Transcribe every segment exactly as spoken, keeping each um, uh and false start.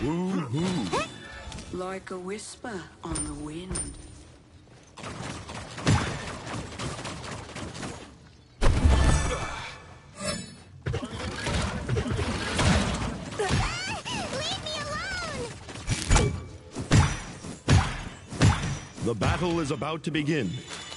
Woo-hoo. Like a whisper on the wind. Leave me alone! The battle is about to begin.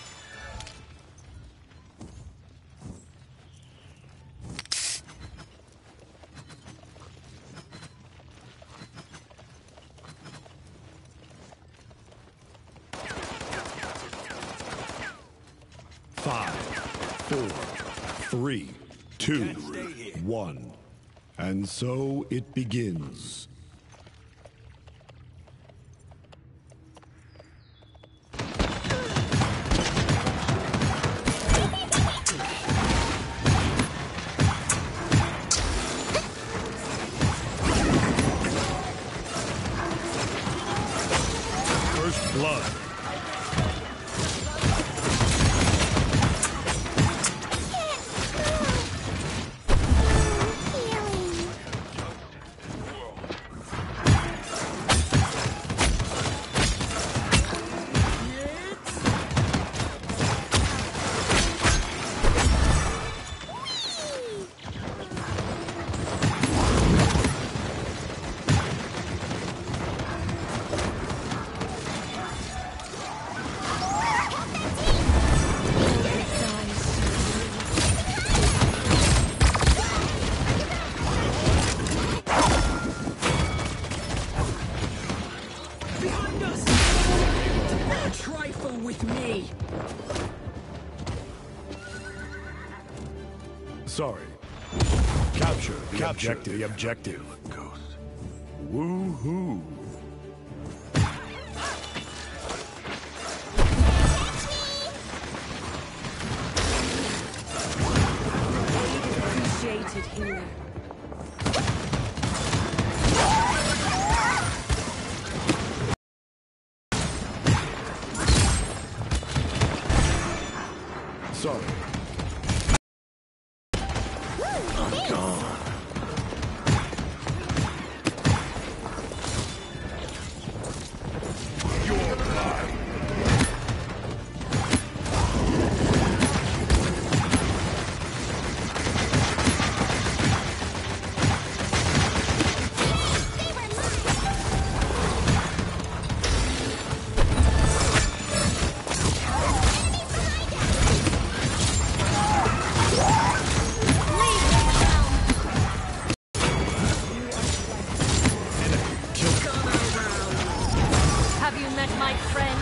Five, four, three, two, one. And so it begins. First blood. Trifle with me. Sorry. Capture the Capture objective. The objective. Ghost. Woo-hoo. Appreciated here. Sorry. I'm gone. You're mine. Have you met my friends?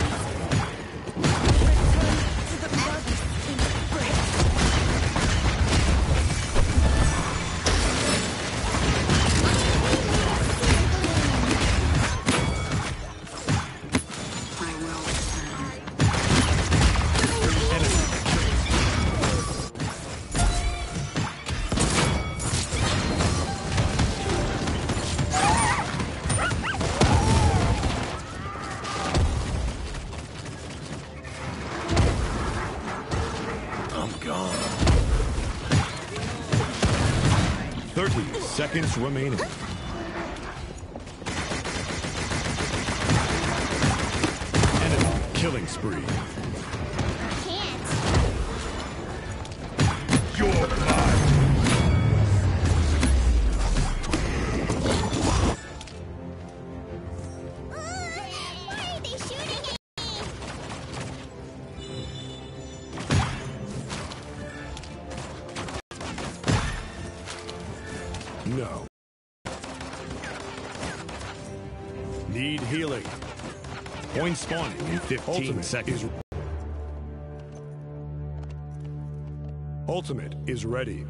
I will stand. I'm gone. Thirty seconds remaining. Enemy killing spree. Can't. You're mine. Why are they shooting at No. Need healing. Point spawning in fifteen Ultimate seconds. Is... Ultimate is ready.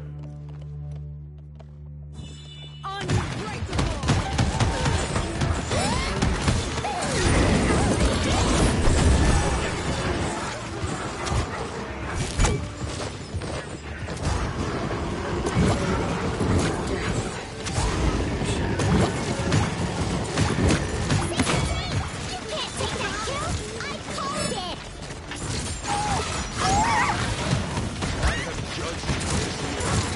I called it!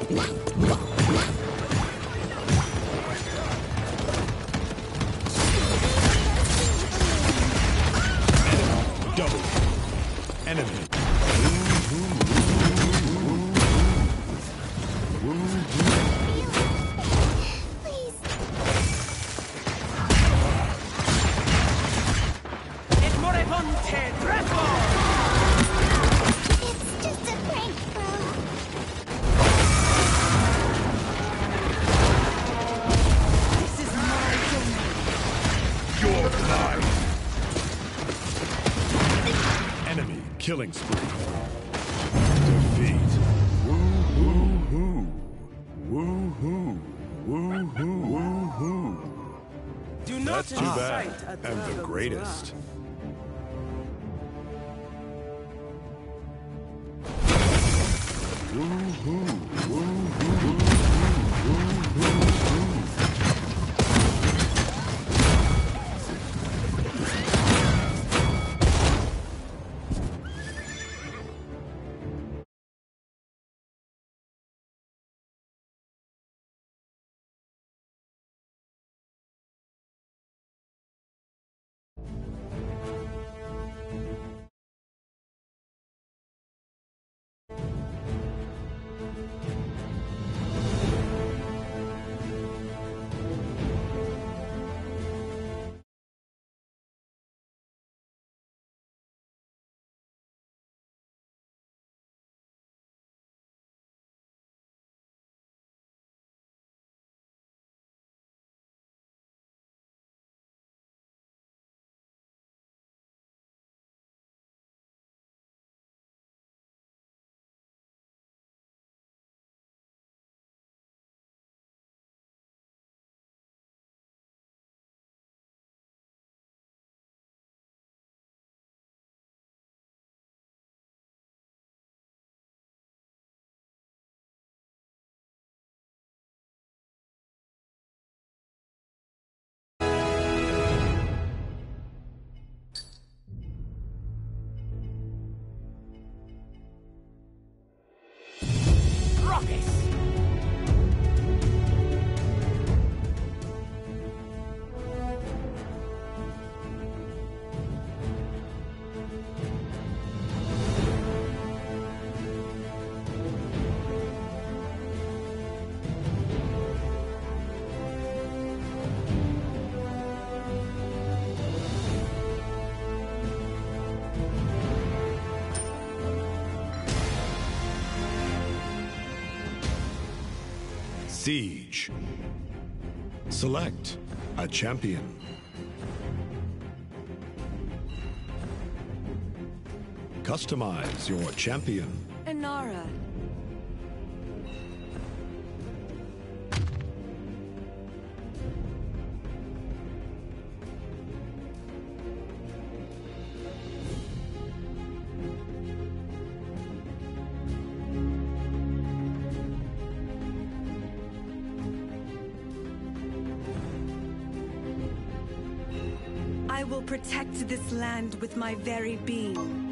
Double. Enemy. Please. Et moribunde dreadful! It's just a prank, bro. This is my domain. You're mine. Enemy killing spree. Defeat. Woo-hoo-hoo. Woo-hoo. Woo-hoo. Woo-hoo. Do not That's too bad. incite a I'm the dragon's greatest. wrath. Woo-hoo. Woo-hoo. Raucous! Siege. Select a champion. Customize your champion. Inara. I will protect this land with my very being.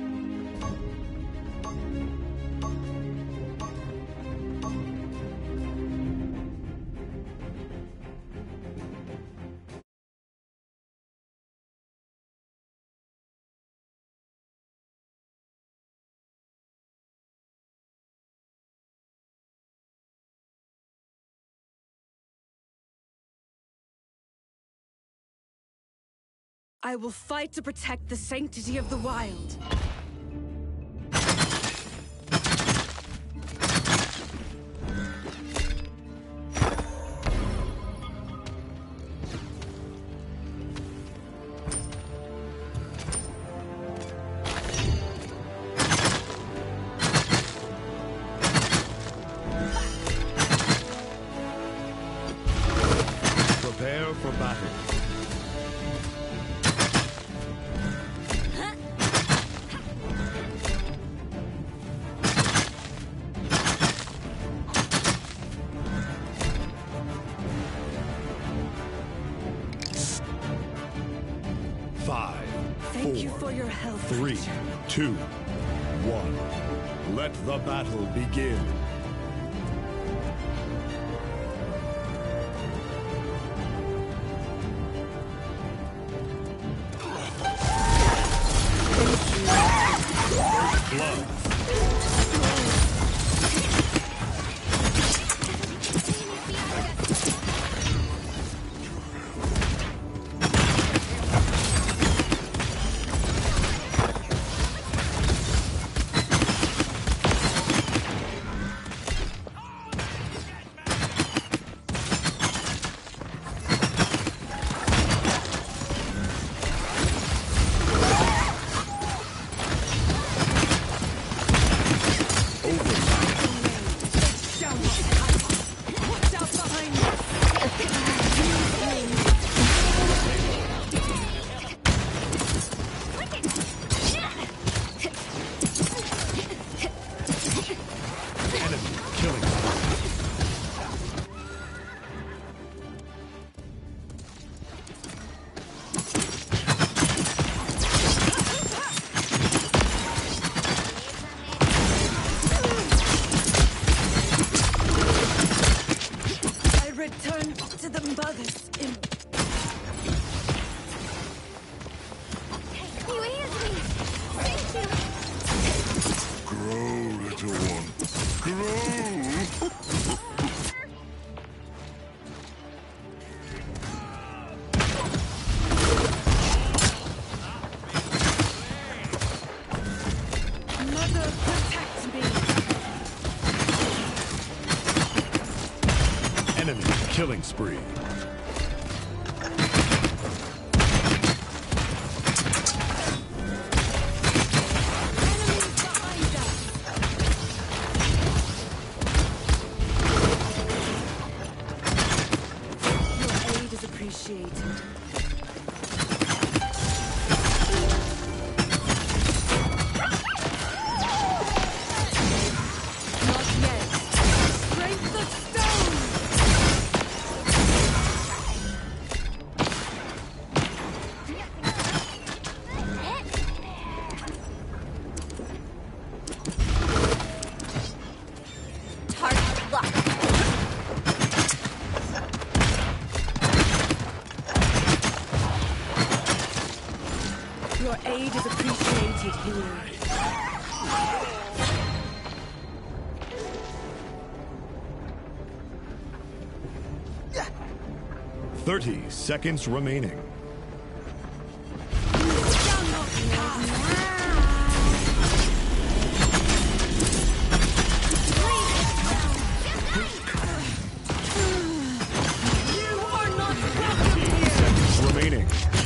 I will fight to protect the sanctity of the wild. Prepare for battle. Five, Thank you four, for your help, three, Richard. two, one. Let the battle begin. blood. Return to the mother's image. You healed me. Thank you. Grow, little one. Grow! Mother, protect me. Enemy killing spree. Enemies behind us. Your aid is appreciated. Not yet. Break the stone! Target lock. Your aid is appreciated here. Thirty seconds remaining. Shall not pass. You are not welcome here. Seconds remaining.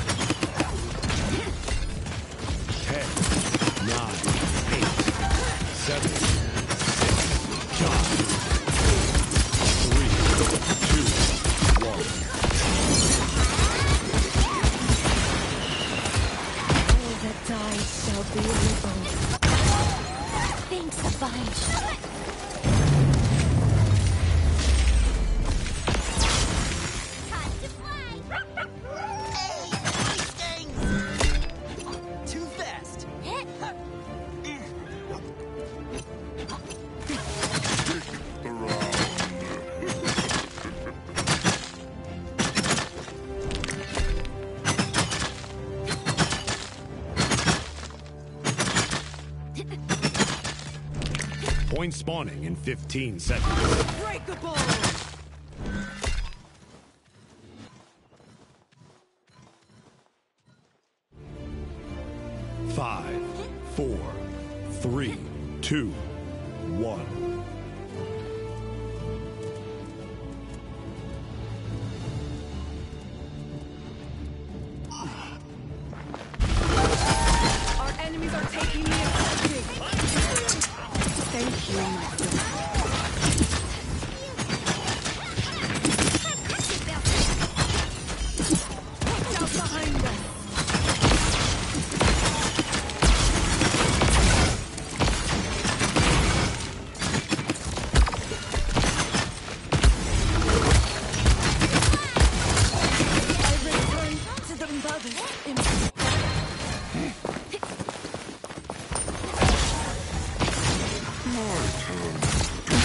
Ten, nine, eight, seven, six, five, three, two, one. All that died shall be reborn. Thanks, Vine. Time to fly. Too fast. Hit. Point spawning in fifteen seconds. Breakable! Five, four, three, two, one. Our enemies are taking the initiative. Thank you, my friend. Watch out behind us. I return to the mother's image. My turn.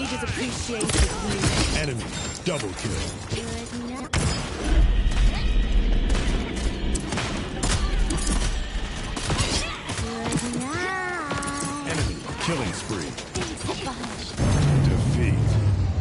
Rage is appreciated here. Enemy double kill. Good enough. Good now. Enemy killing spree. Thanks a bunch. Defeat.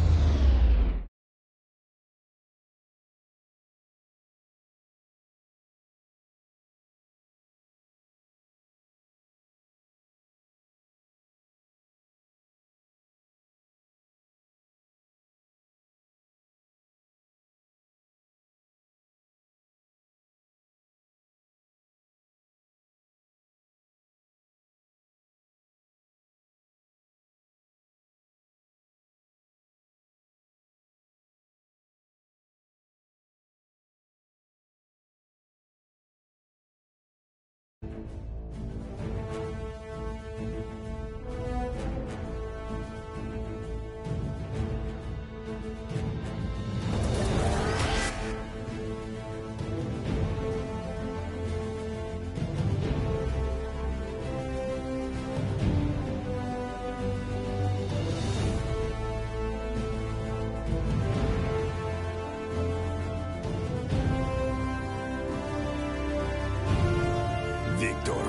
Victor.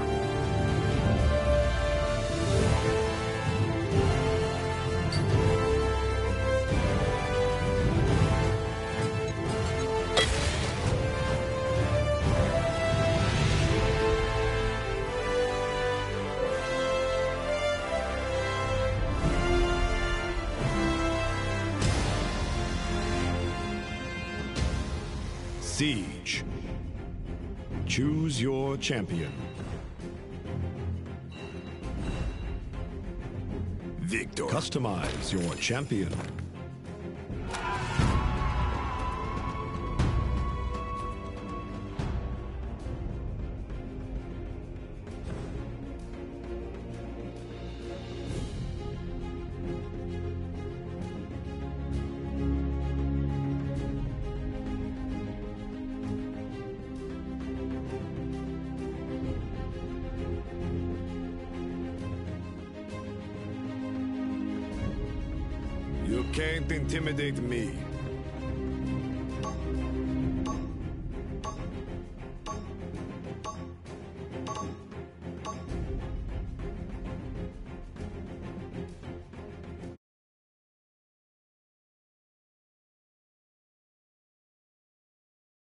Siege. Choose your champion. Victor. Customize your champion. You can't intimidate me.